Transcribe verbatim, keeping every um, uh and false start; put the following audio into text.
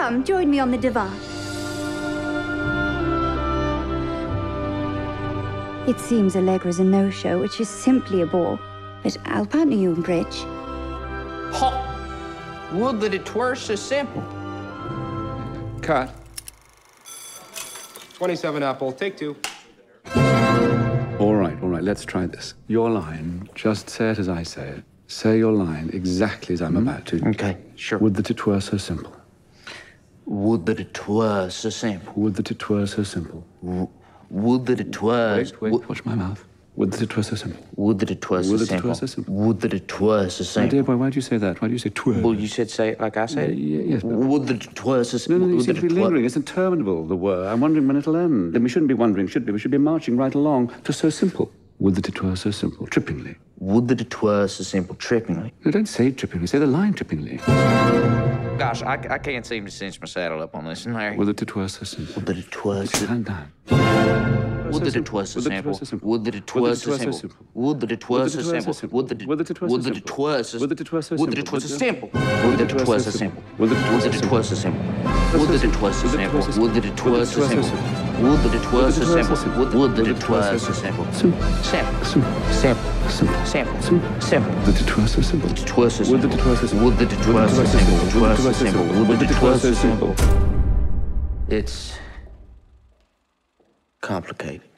Come, join me on the divan. It seems Allegra's a no-show, which is simply a bore. But I'll partner you in bridge. Ha! Would that it were so simple. Cut. twenty-seven Apple, take two. All right, all right, let's try this. Your line, just say it as I say it. Say your line exactly as I'm mm-hmm. about to. Okay, sure. Would that it were so simple. Would that it were so simple. Would that it were so simple. W would that it were... Wait, wait, watch my mouth. Would that it were so simple. Would that it were so Would that simple. it were so simple. Would that it were so simple. My dear boy, why do you say that? Why do you say twere? Well, you said say it like I said it. Yeah, yes, but... Would that it were so simple. No, no, you Would seem to be lingering. It's interminable, the were. I'm wondering when it'll end. Then we shouldn't be wondering, should we? We should be marching right along to so simple. Would that it were so simple. Trippingly. Would that it were so simple. Trippingly. No, don't say trippingly. Say the line trippingly. Gosh, I, I can't seem to cinch my saddle up on this, Larry. Would that it were so simple. Would that it were so... Calm down. Would that it were so simple. Would that it were so simple. Would that it were so simple. Would that it were so simple. Would that it were so simple. Would that it were so Would that it were so simple. Would that it were so simple. Would that it were so simple. Would that it were so simple. Would that it were so simple. Would that it were so simple. Would that it were so simple. Simple. Simple. Simple. Simple. Simple. Simple. That it were so simple. Would it were so simple. Would that it were so simple. Would that it were so simple. Would it were so simple. Would that it were so simple. It's complicated.